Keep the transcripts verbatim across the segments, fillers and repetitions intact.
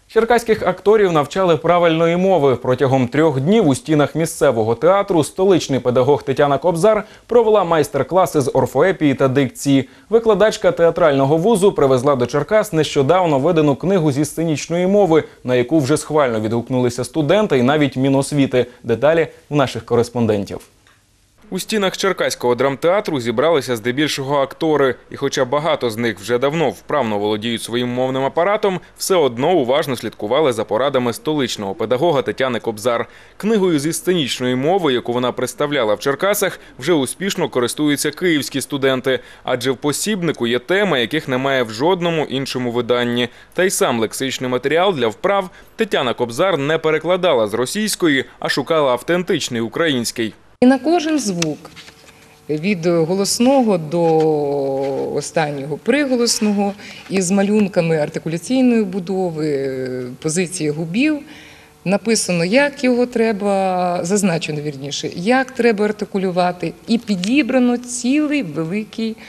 Черкаських акторів навчали правильної мови. Протягом трьох днів у стінах місцевого театру столичний педагог Тетяна Кобзар провела майстер-класи з орфоепії та дикції. Викладачка театрального вузу привезла до Черкас нещодавно видану книгу зі сценічної мови, на яку вже схвально відгукнулися студенти і навіть Міносвіти. Деталі в наших кореспондентів. У стінах Черкаського драмтеатру зібралися здебільшого актори. І хоча багато з них вже давно вправно володіють своїм мовним апаратом, все одно уважно слідкували за порадами столичного педагога Тетяни Кобзар. Книгою зі сценічної мови, яку вона представляла в Черкасах, вже успішно користуються київські студенти. Адже в посібнику є теми, яких немає в жодному іншому виданні. Та й сам лексичний матеріал для вправ Тетяна Кобзар не перекладала з російської, а шукала автентичний український. І на кожен звук, від голосного до останнього приголосного, із малюнками артикуляційної будови, позиції губів, написано, як його треба, зазначено вірніше, як треба артикулювати, і підібрано цілий великий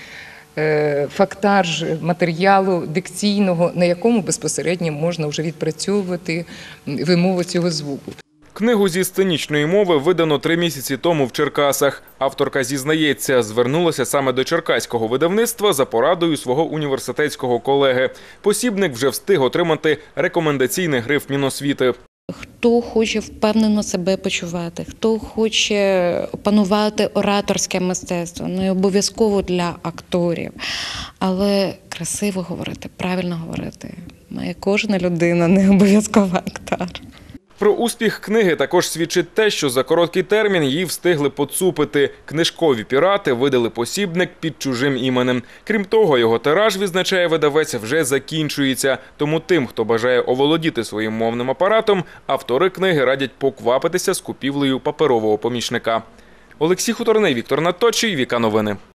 фактаж матеріалу дикційного, на якому безпосередньо можна вже відпрацьовувати вимову цього звуку. Книгу зі сценічної мови видано три місяці тому в Черкасах. Авторка зізнається, звернулася саме до черкаського видавництва за порадою свого університетського колеги. Посібник вже встиг отримати рекомендаційний гриф Міносвіти. Хто хоче впевнено себе почувати, хто хоче опанувати ораторське мистецтво, не обов'язково для акторів, але красиво говорити, правильно говорити має кожна людина, не обов'язково актор. Про успіх книги також свідчить те, що за короткий термін її встигли поцупити. Книжкові пірати видали посібник під чужим іменем. Крім того, його тираж, відзначає видавець, вже закінчується. Тому тим, хто бажає оволодіти своїм мовним апаратом, автори книги радять поквапитися з купівлею паперового помічника. Олексій Хуторний, Віктор Надточий, Віка Новини.